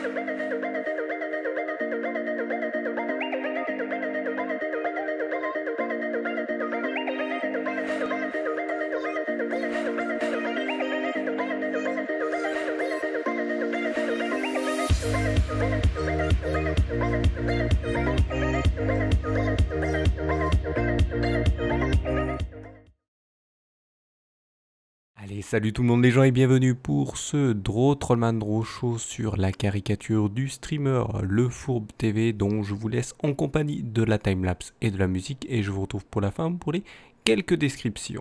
Allez, salut tout le monde les gens et bienvenue pour ce Draw Trollman Draw Show sur la caricature du streamer Le Fourbe TV dont je vous laisse en compagnie de la timelapse et de la musique et je vous retrouve pour la fin pour les quelques descriptions.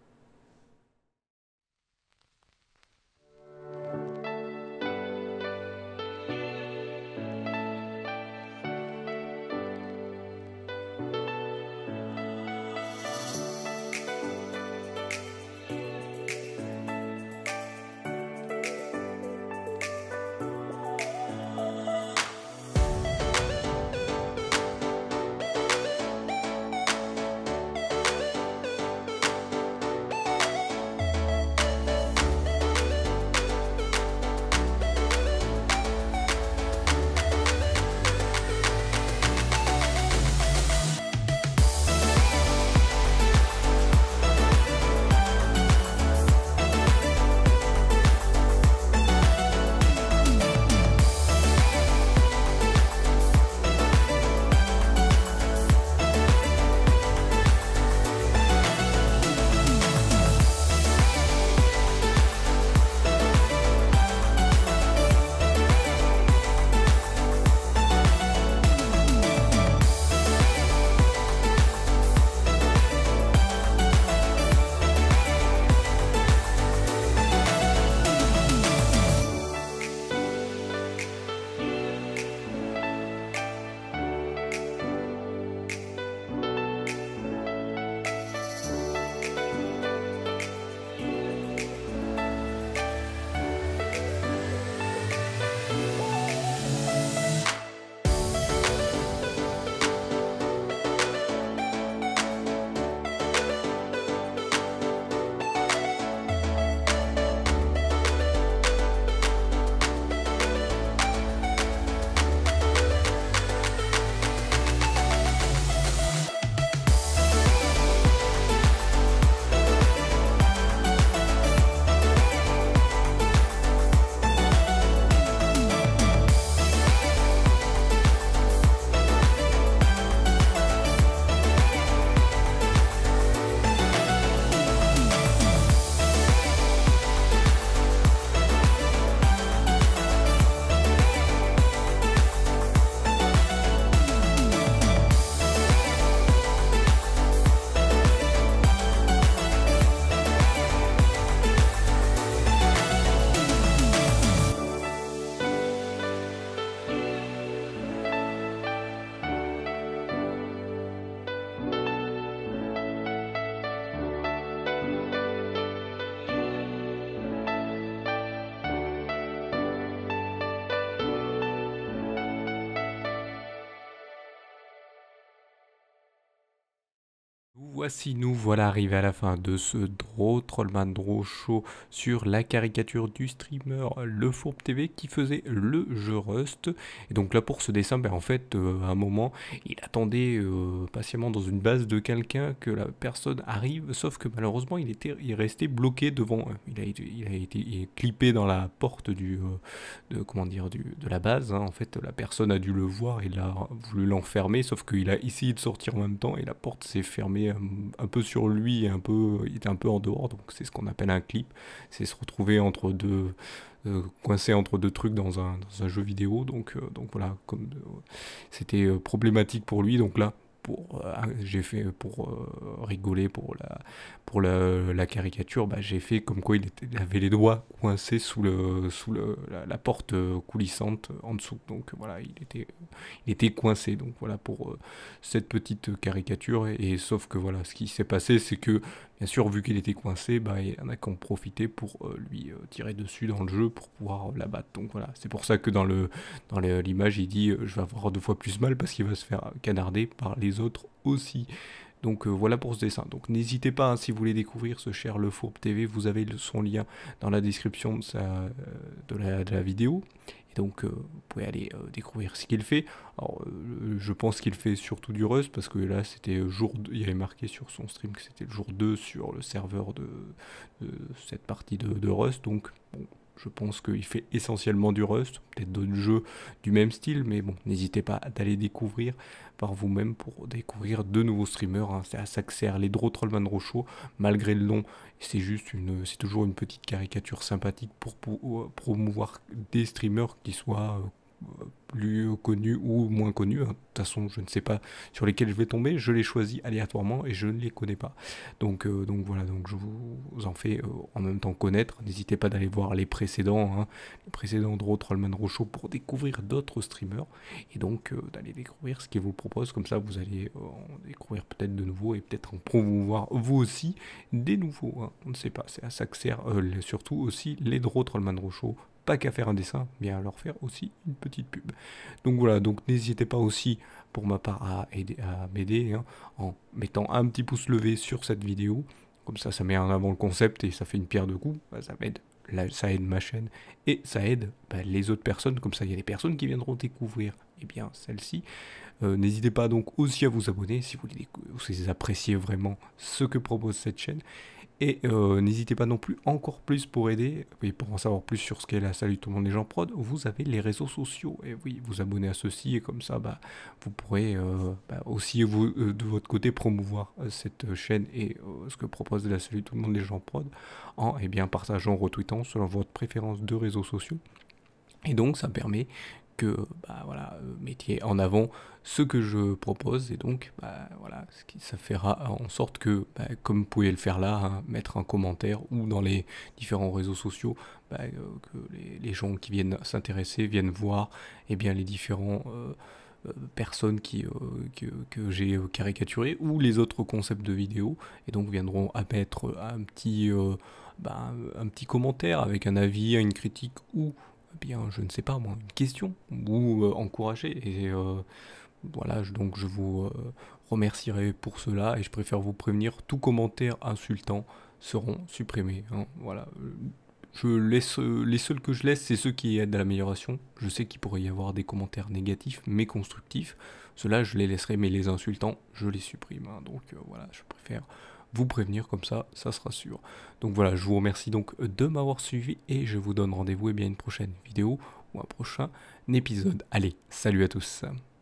Nous voilà arrivés à la fin de ce Draw Trollman Draw Show sur la caricature du streamer Le Fourbe TV qui faisait le jeu Rust. Et donc là pour ce dessin, en fait à un moment il attendait patiemment dans une base de quelqu'un que la personne arrive, sauf que malheureusement il restait bloqué devant, il a été clippé dans la porte de la base, hein. En fait la personne a dû le voir, il a voulu l'enfermer, sauf qu'il a essayé de sortir en même temps et la porte s'est fermée un peu sur lui et il était un peu en dehors, donc c'est ce qu'on appelle un clip, c'est se retrouver entre deux, coincé entre deux trucs dans un jeu vidéo, donc voilà, c'était problématique pour lui, donc là j'ai fait pour rigoler pour la caricature, j'ai fait comme quoi il avait les doigts coincés sous la porte coulissante en dessous, donc voilà, il était coincé, donc voilà pour cette petite caricature, et sauf que voilà, ce qui s'est passé, c'est que bien sûr, vu qu'il était coincé, il y en a qui ont profité pour lui tirer dessus dans le jeu pour pouvoir l'abattre. Donc voilà, c'est pour ça que dans l'image, il dit je vais avoir 2 fois plus mal parce qu'il va se faire canarder par les autres aussi. Donc voilà pour ce dessin. Donc n'hésitez pas, hein, si vous voulez découvrir ce cher Le Fourbe TV, vous avez son lien dans la description de la vidéo. Et donc vous pouvez aller découvrir ce qu'il fait. Alors je pense qu'il fait surtout du Rust parce que là c'était jour 2, il avait marqué sur son stream que c'était le jour 2 sur le serveur de cette partie de Rust. Donc bon, je pense qu'il fait essentiellement du Rust, peut-être d'autres jeux du même style, mais bon, n'hésitez pas d'aller découvrir par vous-même pour découvrir de nouveaux streamers. Hein. C'est à ça que sert les Draw Trollman Rocho, malgré le nom, c'est toujours une petite caricature sympathique pour promouvoir des streamers qui soient plus connus ou moins connus. Hein. De toute façon, je ne sais pas sur lesquels je vais tomber, je les choisis aléatoirement et je ne les connais pas. Donc voilà, donc je vous en fais en même temps connaître. N'hésitez pas d'aller voir les précédents, hein, les précédents Draw Trollman Rocho pour découvrir d'autres streamers et donc d'aller découvrir ce qu'ils vous proposent. Comme ça, vous allez en découvrir peut-être de nouveaux et peut-être en promouvoir vous aussi des nouveaux. Hein. On ne sait pas, c'est à ça que sert surtout aussi les Draw Trollman Rocho. Pas qu'à faire un dessin, bien à leur faire aussi une petite pub. Donc voilà, donc n'hésitez pas aussi pour ma part à m'aider hein, en mettant un petit pouce levé sur cette vidéo. Comme ça met en avant le concept et ça fait une pierre deux coups. Bah, ça m'aide, ça aide ma chaîne et ça aide les autres personnes. Comme ça, il y a des personnes qui viendront découvrir celle-ci. N'hésitez pas donc aussi à vous abonner si vous appréciez vraiment ce que propose cette chaîne. Et n'hésitez pas non plus, encore plus pour aider, et pour en savoir plus sur ce qu'est la Salut tout le monde les gens prod, vous avez les réseaux sociaux. Et oui, vous abonnez à ceux-ci et comme ça, vous pourrez aussi vous, de votre côté promouvoir cette chaîne et ce que propose la Salut tout le monde les gens prod en partageant, retweetant selon votre préférence de réseaux sociaux. Et donc ça permet que mettiez en avant ce que je propose et donc ça fera en sorte que comme vous pouvez le faire là, hein, mettre un commentaire ou dans les différents réseaux sociaux que les gens qui viennent s'intéresser viennent voir les différents personnes que j'ai caricaturées ou les autres concepts de vidéos et donc viendront à mettre un petit commentaire avec un avis, une critique ou je ne sais pas moi, une question ou encourager et voilà, donc je vous remercierai pour cela et je préfère vous prévenir, tout commentaire insultant seront supprimés. Hein, voilà. Je laisse, les seuls que je laisse, c'est ceux qui aident à l'amélioration. Je sais qu'il pourrait y avoir des commentaires négatifs, mais constructifs. Ceux-là, je les laisserai, mais les insultants, je les supprime. Hein, donc voilà, je préfère vous prévenir comme ça sera sûr. Donc voilà, je vous remercie donc de m'avoir suivi et je vous donne rendez-vous à une prochaine vidéo ou un prochain épisode. Allez, salut à tous.